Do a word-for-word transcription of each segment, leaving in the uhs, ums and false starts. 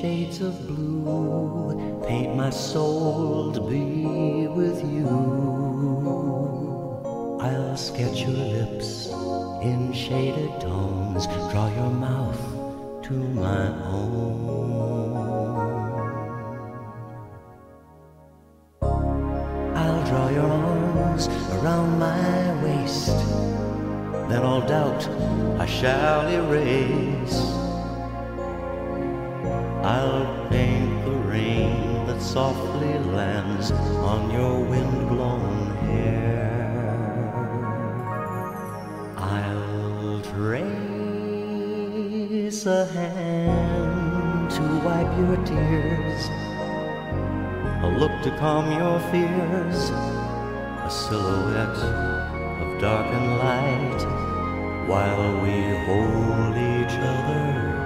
shades of blue, paint my soul to be with you. I'll sketch your lips in shaded tones, draw your mouth to my own. I'll draw your arms around my waist, then all doubt I shall erase. I'll paint the rain that softly lands on your wind-blown hair. I'll trace a hand to wipe your tears, a look to calm your fears, a silhouette of dark and light, while we hold each other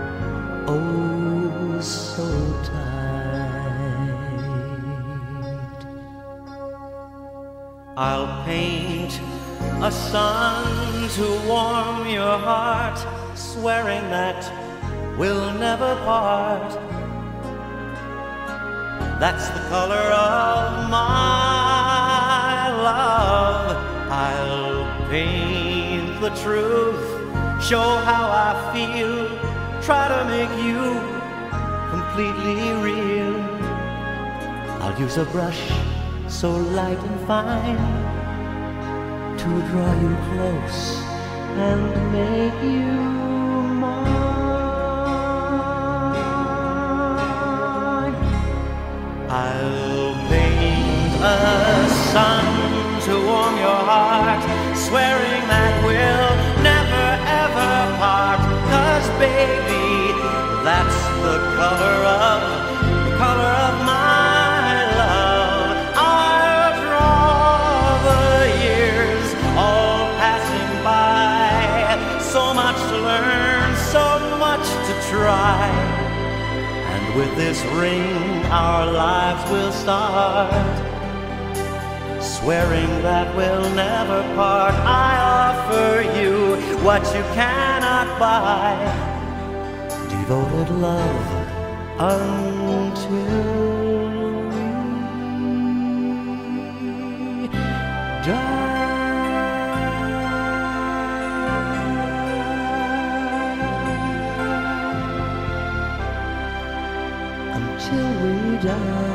oh so tight. I'll paint a sun to warm your heart, swearing that we'll never part. That's the color of my love. I'll paint the truth, show how I feel, try to make you completely real. I'll use a brush so light and fine to draw you close and make you mine. I'll paint a sun to warm your heart, swearing that we'll never ever part. 'Cause baby, that's the color of, the color of my love. I'll draw the years all passing by, so much to learn, so much to try. And with this ring our lives will start, swearing that we'll never part. I offer you what you cannot buy, devoted love until we die. Until we die.